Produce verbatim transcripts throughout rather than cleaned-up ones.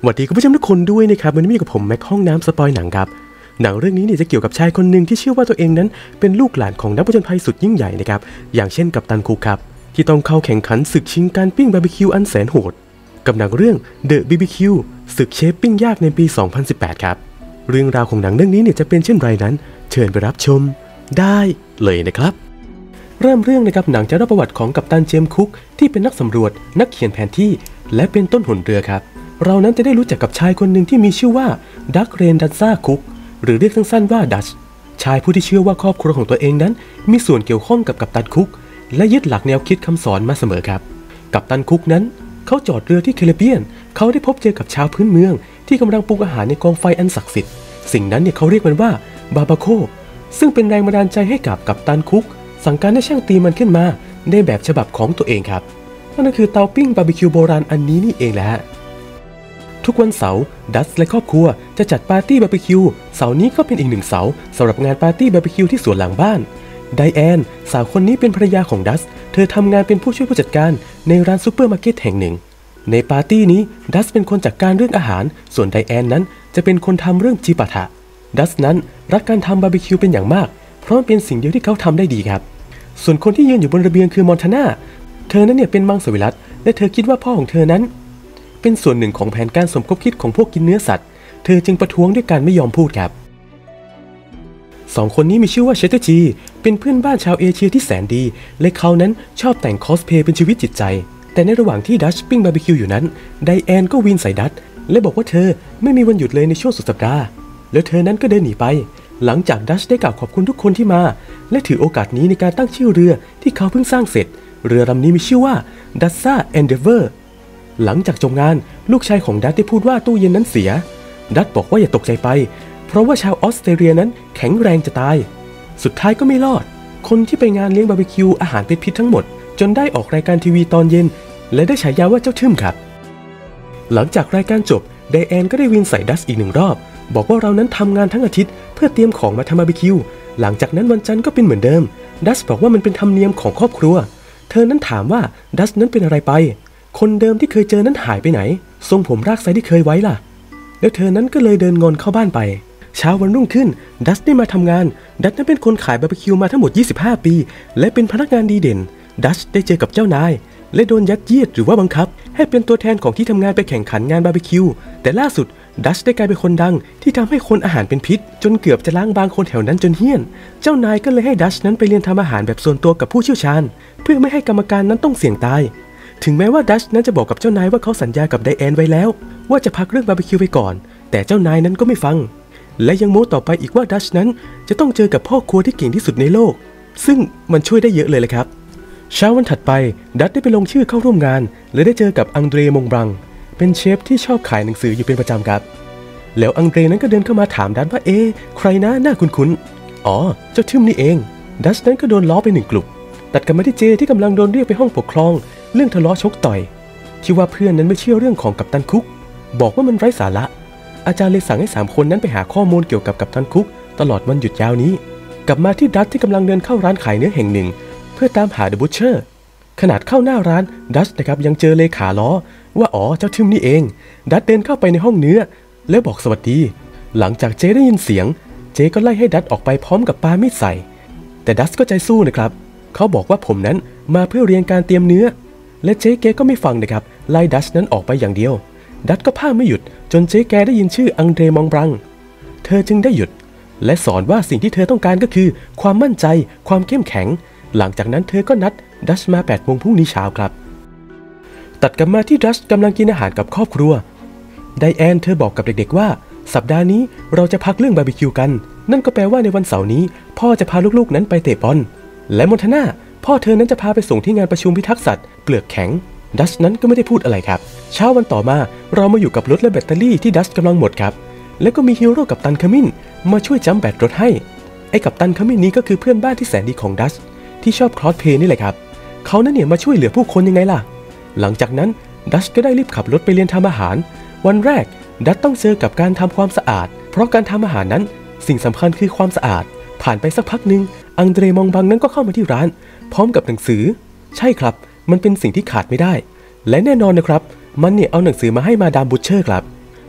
สวัสดีคุณผู้ชมทุกคนด้วยนะครับวันนี้มีกับผมแม็กห้องน้ำสปอยหนังครับหนังเรื่องนี้เนี่ยจะเกี่ยวกับชายคนหนึ่งที่เชื่อว่าตัวเองนั้นเป็นลูกหลานของนักผจญภัยสุดยิ่งใหญ่นะครับอย่างเช่นกัปตันคุกครับที่ต้องเข้าแข่งขันศึกชิงการปิ้งบาร์บีคิวอันแสนโหดกับหนังเรื่อง The บี บี คิว ศึกเชฟปิ้งยากในปี สองพันสิบแปด ครับเรื่องราวของหนังเรื่องนี้เนี่ยจะเป็นเช่นไรนั้นเชิญไปรับชมได้เลยนะครับเริ่มเรื่องนะครับหนังจะเล่าประวัติของกัปตันเจมส์คุกที่เป็นนักสำรวจนักเขียนแผนที่และเป็นต้นหนเรือครับเรานั้นจะได้รู้จักกับชายคนหนึ่งที่มีชื่อว่าดักเรนดัซซ่าคุกหรือเรียกสั้นๆว่าดัชชายผู้ที่เชื่อว่าครอบครัวของตัวเองนั้นมีส่วนเกี่ยวข้องกับกัปตันคุกและยึดหลักแนวคิดคำสอนมาเสมอครับกัปตันคุกนั้นเขาจอดเรือที่แคริบเบียนเขาได้พบเจอกับชาวพื้นเมืองที่กำลังปรุงอาหารในกองไฟอันศักดิ์สิทธิ์สิ่งนั้นเนี่ยเขาเรียกมันว่าบาบาโคซึ่งเป็นแรงบันดาลใจให้กับกัปตันคุกสั่งการให้ช่างตีมันขึ้นมาในแบบฉบับของตัวเองครับนั่นก็คือเตาปิ้งบาร์บีคิวโบราณอันนี้นี่เองแหละทุกวันเสาร์ดัสและครอบครัวจะจัดปาร์ตี้บาร์บีคิวเสาร์นี้ก็เป็นอีกหนึ่งเสาร์สำหรับงานปาร์ตี้บาร์บีคิวที่สวนหลังบ้านไดแอนสาวคนนี้เป็นภรรยาของดัสเธอทำงานเป็นผู้ช่วยผู้จัดการในร้านซูเปอร์มาร์เก็ตแห่งหนึ่งในปาร์ตี้นี้ดัสเป็นคนจัดการเรื่องอาหารส่วนไดแอนนั้นจะเป็นคนทำเรื่องจิปาถะดัสนั้นรักการทำบาร์บีคิวเป็นอย่างมากเพราะมันเป็นสิ่งเดียวที่เขาทำได้ดีครับส่วนคนที่ยืนอยู่บนระเบียงคือมอนทาน่าเธอนั้นเนี่ยเป็นมังสวิรัติและเธอคิดว่าพ่อของเธอนั้นเป็นส่วนหนึ่งของแผนการสมคบคิดของพวกกินเนื้อสัตว์เธอจึงประท้วงด้วยการไม่ยอมพูดครับสองคนนี้มีชื่อว่าเชสเตอร์จีเป็นเพื่อนบ้านชาวเอเชียที่แสนดีและเขานั้นชอบแต่งคอสเพลย์เป็นชีวิตจิตใจแต่ในระหว่างที่ดัชปิ้งบาร์บีคิวอยู่นั้นไดแอนก็วินใส่ดัชและบอกว่าเธอไม่มีวันหยุดเลยในช่วงสุดสัปดาห์แล้วเธอนั้นก็เดินหนีไปหลังจากดัชได้กล่าวขอบคุณทุกคนที่มาและถือโอกาสนี้ในการตั้งชื่อเรือที่เขาเพิ่งสร้างเสร็จเรือลำนี้มีชื่อว่าดัซซ่าแอนเดเวอร์หลังจากจบงานลูกชายของดัตได้พูดว่าตู้เย็นนั้นเสียดัตบอกว่าอย่าตกใจไปเพราะว่าชาวออสเตรเลียนั้นแข็งแรงจะตายสุดท้ายก็ไม่รอดคนที่ไปงานเลี้ยงบาร์บีคิวอาหารเป็นพิษทั้งหมดจนได้ออกรายการทีวีตอนเย็นและได้ฉายาว่าเจ้าทึ่มครับหลังจากรายการจบไดแอนก็ได้วินใส่ดัสอีกหนึ่งรอบบอกว่าเรานั้นทำงานทั้งอาทิตย์เพื่อเตรียมของมาทำบาร์บีคิวหลังจากนั้นวันจันทร์ก็เป็นเหมือนเดิมดัสบอกว่ามันเป็นธรรมเนียมของครอบครัวเธอนั้นถามว่าดัสนั้นเป็นอะไรไปคนเดิมที่เคยเจอนั้นหายไปไหนทรงผมรากไซที่เคยไว้ล่ะแล้วเธอนั้นก็เลยเดินงอนเข้าบ้านไปเช้าวันรุ่งขึ้นดัสได้มาทำงานดัสนั้นเป็นคนขายบาร์บีคิวมาทั้งหมดยี่สิบห้าปีและเป็นพนักงานดีเด่นดัสได้เจอกับเจ้านายและโดนยัดเยียดหรือว่าบังคับให้เป็นตัวแทนของที่ทำงานไปแข่งขันงานบาร์บีคิวแต่ล่าสุดดัชได้กลายเป็นคนดังที่ทำให้คนอาหารเป็นพิษจนเกือบจะล้างบางคนแถวนั้นจนเหี้ยนเจ้านายก็เลยให้ดัชนั้นไปเรียนทำอาหารแบบส่วนตัวกับผู้เชี่ยวชาญเพื่อไม่ให้กรรมการนั้นต้องเสี่ยงตายถึงแม้ว่าดัชนั้นจะบอกกับเจ้านายว่าเขาสัญญากับไดแอนไว้แล้วว่าจะพักเรื่องบาร์บีคิวไปก่อนแต่เจ้านายนั้นก็ไม่ฟังและยังโม้ต่อไปอีกว่าดัชนั้นจะต้องเจอกับพ่อครัวที่เก่งที่สุดในโลกซึ่งมันช่วยได้เยอะเลยเลยครับเช้าวันถัดไปดัชได้ไปลงชื่อเข้าร่วมงานและได้เจอกับอังเดรมงบรังเป็นเชฟที่ชอบขายหนังสืออยู่เป็นประจำครับแล้วอังเดรนั้นก็เดินเข้ามาถามดัชว่าเอ๊ะใครนะหน้าคุ้นๆอ๋อเจ้าทึ่มนี่เองดัชนั้นก็โดนล้อไปหนึ่งกลุ่มตัดกันมาที่เจที่กำลังโดนเรียกไปห้องปกครองเรื่องทะเลาะชกต่อยที่ว่าเพื่อนนั้นไม่เชื่อเรื่องของกัปตันคุกบอกว่ามันไร้สาระอาจารย์เลยสั่งให้สามคนนั้นไปหาข้อมูลเกี่ยวกับกัปตันคุกตลอดวันหยุดยาวนี้กลับมาที่ดัชที่กำลังเดินเข้าร้านขายเนื้อแห่งหนึ่งเพื่อตามหาเดอะบูชเชอร์ขนาดเข้าหน้าร้านดัชนะครับยังเจอเลขาล้อว่าอ๋อเจ้าทึ่มนี่เองดัชเดินเข้าไปในห้องเนื้อแล้วบอกสวัสดีหลังจากเจได้ยินเสียงเจก็ไล่ให้ดัชออกไปพร้อมกับปามีดใส่แต่ดัชก็ใจสู้นะครับเขาบอกว่าผมนั้นมาเพื่อเรียนการเตรียมเนื้อและเจแกก็ไม่ฟังนะครับไล่ดัชนั้นออกไปอย่างเดียวดัชก็พากไม่หยุดจนเจแกได้ยินชื่ออังเดรมองบรังเธอจึงได้หยุดและสอนว่าสิ่งที่เธอต้องการก็คือความมั่นใจความเข้มแข็งหลังจากนั้นเธอก็นัดดัชมาแปดโมงพรุ่งนี้เช้าครับตัดกลับมาที่ดัชกำลังกินอาหารกับครอบครัวไดแอนเธอบอกกับเด็กๆว่าสัปดาห์นี้เราจะพักเรื่องบาร์บีคิวกันนั่นก็แปลว่าในวันเสาร์นี้พ่อจะพาลูกๆนั้นไปเตะบอลและมอนทาน่าพ่อเธอนั้นจะพาไปส่งที่งานประชุมพิทักษ์สัตว์เปลือกแข็งดัชนั้นก็ไม่ได้พูดอะไรครับเช้าวันต่อมาเรามาอยู่กับรถและแบตเตอรี่ที่ดัชกำลังหมดครับแล้วก็มีฮีโร่กัปตันขมิ้นมาช่วยจัมป์แบตรถให้ไอ้กัปตันขมิ้นนี้ก็คือเพื่อนบ้านที่แสนดีของดัชที่ชอบคลอสเพลย์นี่แหละครับเขานั้นเนี่ยมาช่วยเหลือผู้คนยังไงล่ะหลังจากนั้นดัชก็ได้รีบขับรถไปเรียนทำอาหารวันแรกดัชต้องเจอกับการทำความสะอาดเพราะการทำอาหารนั้นสิ่งสำคัญคือความสะอาดผ่านไปสักพักหนึ่งอังเดรมองบังนั้นก็เข้ามาที่ร้านพร้อมกับหนังสือใช่ครับมันเป็นสิ่งที่ขาดไม่ได้และแน่นอนนะครับมันเนี่ยเอาหนังสือมาให้มาดามบูชเชอร์ครับ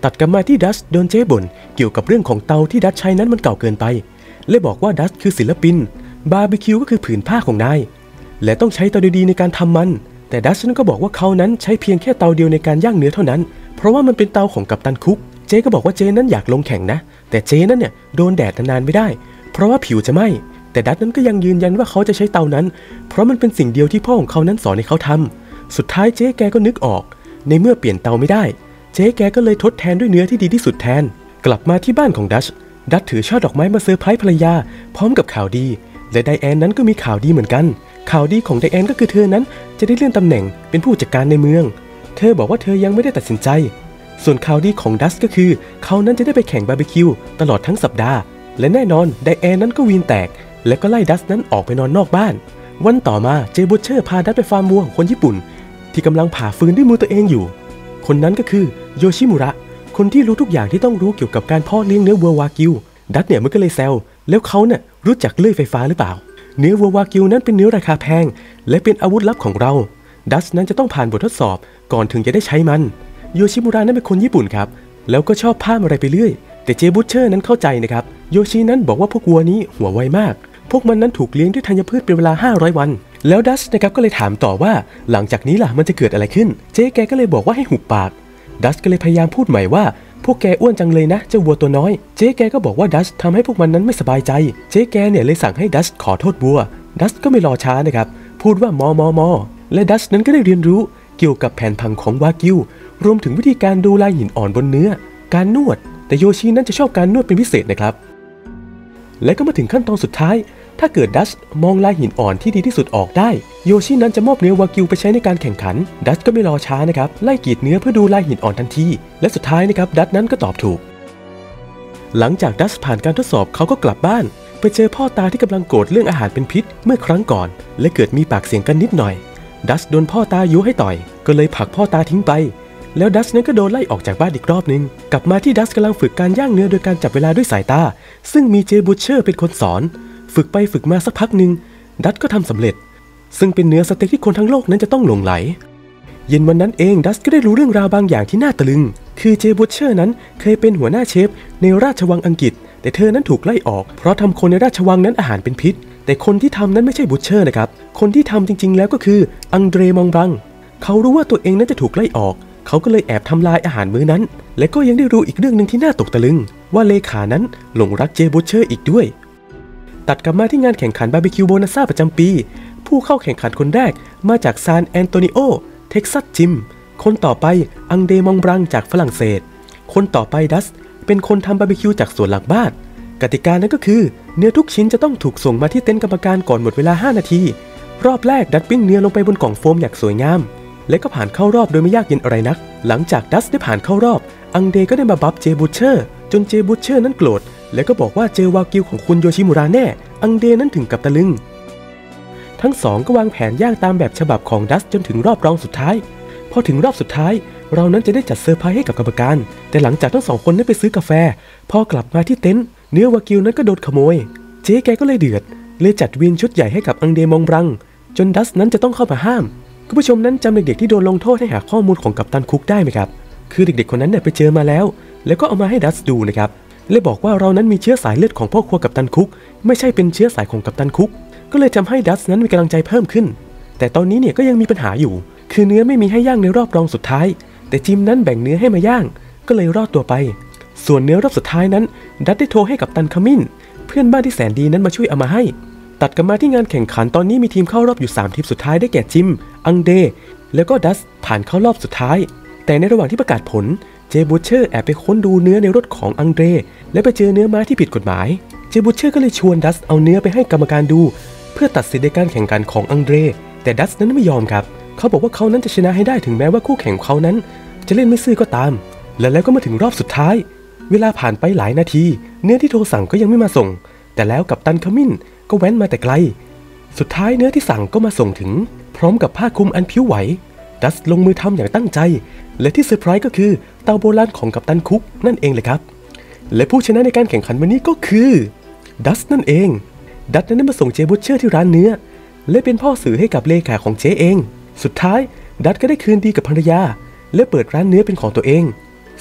ตัดกลับมาที่ดัชโดนเจ๊บ่นเกี่ยวกับเรื่องของเตาที่ดัชใช้นั้นมันเก่าเกินไปและบอกว่าดัชคือศิลปินบาร์บีคิวก็คือผืนผ้าของนายและต้องใช้เตาดีๆในการทำมันแต่ดัชนั้นก็บอกว่าเขานั้นใช้เพียงแค่เตาเดียวในการย่างเนื้อเท่านั้นเพราะว่ามันเป็นเตาของกัปตันคุกเจ๊ก็บอกว่าเจ๊นั้นอยากลงแข่งนะแต่เจ๊นั้นเนี่ยโดนแดดนานๆไม่ได้เพราะว่าผิวจะไหม้แต่ดัชนั้นก็ยังยืนยันว่าเขาจะใช้เตานั้นเพราะมันเป็นสิ่งเดียวที่พ่อของเขานั้นสอนให้เขาทำสุดท้ายเจ๊แกก็นึกออกในเมื่อเปลี่ยนเตาไม่ได้เจ๊แกก็เลยทดแทนด้วยเนื้อที่ดีที่สุดแทนกลับมาที่บ้านของดัชดัชถือช่อดอกไม้มาเซอร์ไพรส์ภรรยาพร้อมกับข่าวดีและไดแอนนั้นก็มีข่าวดีเหมือนกันข่าวดีของไดแอนก็คือเธอนั้นจะได้เลื่อนตำแหน่งเป็นผู้จัดการในเมืองเธอบอกว่าเธอยังไม่ได้ตัดสินใจส่วนข่าวดีของดัชก็คือเขานั้นจะได้ไปแข่งบาร์บีคิวตลอดทั้งสัปดาห์และแน่นอนไดแอนนั้นก็วีนแตกและก็ไล่ดัชนั้นออกไปนอนนอกบ้านวันต่อมาเจบูเชอร์พาดัชไปฟาร์มวัวของคนญี่ปุ่นที่กำลังผ่าฟืนด้วยมือตัวเองอยู่คนนั้นก็คือโยชิมุระคนที่รู้ทุกอย่างที่ต้องรู้เกี่ยวกับการเพาะเลี้ยงเนื้อวัววากิวดัชเนี่ยมันก็เลยแซวแล้วเขาเนี่ยรู้จักเลื่อยไฟฟ้าหรือเปล่าเนื้อวัววากิวนั้นเป็นเนื้อราคาแพงและเป็นอาวุธลับของเราดัชนั้นจะต้องผ่านบททดสอบก่อนถึงจะได้ใช้มันโยชิมุระนั้นเป็นคนญี่ปุ่นครับแล้วก็ชอบพามอะไรไปเรื่อยแต่เจบูเชอร์นั้นเข้าใจนะครับโยชินั้นบอกว่าพวกวัวนี้หัวไวมากพวกมันนั้นถูกเลี้ยงด้วยธัญพืชเป็นเวลาห้าร้อยวันแล้วดัชนะครับก็เลยถามต่อว่าหลังจากนี้ล่ะมันจะเกิดอะไรขึ้นเจ๊แกก็เลยบอกว่าให้หุบปากดัชก็เลยพยายามพูดใหม่ว่าพวกแกอ้วนจังเลยนะเจ้าวัวตัวน้อยเจ๊แกก็บอกว่าดัชทำให้พวกมันนั้นไม่สบายใจเจ๊แกเนี่ยเลยสั่งให้ดัชขอโทษวัวดัชก็ไม่รอช้านะครับพูดว่ามอมอมอและดัชนั้นก็ได้เรียนรู้เกี่ยวกับแผนผังของวากิวรวมถึงวิธีการดูลายหินอ่อนบนเนื้อการนวดแต่โยชินั้นจะชอบการนวดเป็นพิเศษนะครับและก็มาถึงขั้นตอนสุดท้ายถ้าเกิดดัชมองลายหินอ่อนที่ดีที่สุดออกได้โยชินั้นจะมอบเนื้อวากิวไปใช้ในการแข่งขันดัชก็ไม่รอช้านะครับไล่กรีดเนื้อเพื่อดูลายหินอ่อนทันทีและสุดท้ายนะครับดัชนั้นก็ตอบถูกหลังจากดัชผ่านการทดสอบเขาก็กลับบ้านไปเจอพ่อตาที่กำลังโกรธเรื่องอาหารเป็นพิษเมื่อครั้งก่อนและเกิดมีปากเสียงกันนิดหน่อยดัชโดนพ่อตายุให้ต่อยก็เลยผลักพ่อตาทิ้งไปแล้วดัชนั้นก็โดนไล่ออกจากบ้านอีกรอบนึงกลับมาที่ดัชกำลังฝึกการย่างเนื้อโดยการจับเวลาด้วยสายตาซึ่งมีเจบูเชอร์เป็นคนสอนฝึกไปฝึกมาสักพักหนึ่งดัชก็ทำสำเร็จซึ่งเป็นเนื้อสเต็กที่คนทั้งโลกนั้นจะต้องหลงไหลเย็นวันนั้นเองดัชก็ได้รู้เรื่องราวบางอย่างที่น่าตะลึงคือเจบูเชอร์นั้นเคยเป็นหัวหน้าเชฟในราชวังอังกฤษแต่เธอนั้นถูกไล่ออกเพราะทำคนในราชวังนั้นอาหารเป็นพิษแต่คนที่ทำนั้นไม่ใช่บูเชอร์นะครับคนที่ทำจริงๆแล้วก็คืออังเดรมองบังเขารู้ว่าตัวเองนั้นจะถูกไล่ออกเขาก็เลยแอบทำลายอาหารมื้อนั้นและก็ยังได้รู้อีกเรื่องหนึ่งที่น่าตกตะลึงว่าเลขานั้นหลงรักเจบูเชอร์อีกด้วยตัดกลับมาที่งานแข่งขันบาร์บีคิวโบนัสซ่าประจำปีผู้เข้าแข่งขันคนแรกมาจากซานแอนโตนิโอเท็กซัสจิมคนต่อไปอังเดมองบรังจากฝรั่งเศสคนต่อไปดัสเป็นคนทำบาร์บีคิวจากสวนหลังบ้านกติกานั้นก็คือเนื้อทุกชิ้นจะต้องถูกส่งมาที่เต็นท์กรรมการก่อนหมดเวลาห้านาทีรอบแรกดัสปิ้งเนื้อลงไปบนกล่องโฟมอย่างสวยงามและก็ผ่านเข้ารอบโดยไม่ยากเย็นอะไรนักหลังจากดัสได้ผ่านเข้ารอบอังเดก็ได้มาบัฟเจบูเชอร์จนเจบูเชอร์นั้นโกรธแล้วก็บอกว่าเจอวากิวของคุณโยชิมุระแน่อังเดนั้นถึงกับตะลึงทั้งสองก็วางแผนย่างตามแบบฉบับของดัสจนถึงรอบรองสุดท้ายพอถึงรอบสุดท้ายเรานั้นจะได้จัดเซอร์ไพรส์ให้กับกรรมการแต่หลังจากทั้งสองคนนั้นไปซื้อกาแฟพอกลับมาที่เต็นท์เนื้อวากิวนั้นก็โดนขโมยเจ๊แกก็เลยเดือดเลยจัดวินชุดใหญ่ให้กับอังเดมองบรังจนดัสนั้นจะต้องเข้ามาห้ามคุณผู้ชมนั้นจำเด็กๆที่โดนลงโทษให้หาข้อมูลของกัปตันคุกได้ไหมครับคือเด็กๆคนนั้นเนี่ยไปเจอมาแล้วแล้วก็เอามาให้ดัสดูนะครับและบอกว่าเรานั้นมีเชื้อสายเลือดของพ่อครัวกัปตันคุกไม่ใช่เป็นเชื้อสายของกัปตันคุกก็เลยทำให้ดัสนั้นมีกำลังใจเพิ่มขึ้นแต่ตอนนี้เนี่ยก็ยังมีปัญหาอยู่คือเนื้อไม่มีให้ย่างในรอบรองสุดท้ายแต่จิมนั้นแบ่งเนื้อให้มาย่างก็เลยรอดตัวไปส่วนเนื้อรอบสุดท้ายนั้นดัสได้โทรให้กัปตันขมิ้นเพื่อนบ้านที่แสนดีนั้นมาช่วยเอามาให้ตัดกันมาที่งานแข่งขันตอนนี้มีทีมเข้ารอบอยู่สามทีมสุดท้ายได้แก่จิมอังเดแล้วก็ดัสผ่านเข้ารอบสุดท้ายแต่ในระหว่างที่ประกาศผลเจบูเชอร์แอบไปค้นดูเนื้อในรถของอังเดและไปเจอเนื้อม้าที่ผิดกฎหมายเจบูเชอร์ก็เลยชวนดัสเอาเนื้อไปให้กรรมการดูเพื่อตัดสินในการแข่งขันของอังเดแต่ดัสนั้นไม่ยอมครับเขาบอกว่าเขานั้นจะชนะให้ได้ถึงแม้ว่าคู่แข่งเขานั้นจะเล่นไม่ซื่อก็ตามและแล้วก็มาถึงรอบสุดท้ายเวลาผ่านไปหลายนาทีเนื้อที่โทรสั่งก็ยังไม่มาส่งแต่แล้วกัปตันขมิ้นก็แว้นมาแต่ไกลสุดท้ายเนื้อที่สั่งก็มาส่งถึงพร้อมกับผ้าคลุมอันผิวไหวดัสลงมือทำอย่างตั้งใจและที่เซอร์ไพรส์ก็คือเตาโบราณของกัปตันคุกนั่นเองเลยครับและผู้ชนะในการแข่งขันวันนี้ก็คือดัสนั่นเองดัสนั้นได้มาส่งเจบูเชอร์ที่ร้านเนื้อและเป็นพ่อสื่อให้กับเลขาของเจ๊เองสุดท้ายดัสก็ได้คืนดีกับภรรยาและเปิดร้านเนื้อเป็นของตัวเอง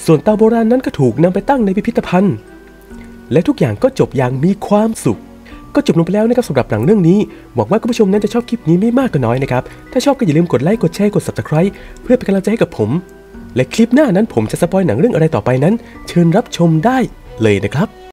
ส่วนเตาโบราณนั้นก็ถูกนำไปตั้งในพิพิธภัณฑ์และทุกอย่างก็จบอย่างมีความสุขก็จบลงไปแล้วนะครับสำหรับหนังเรื่องนี้หวังว่าคุณผู้ชมนั้นจะชอบคลิปนี้ไม่มากก็น้อยนะครับถ้าชอบก็อย่าลืมกดไลค์กดแชร์กด ซับสไครบ์ เพื่อเป็นกำลังใจให้กับผมและคลิปหน้านั้นผมจะสปอยหนังเรื่องอะไรต่อไปนั้นเชิญรับชมได้เลยนะครับ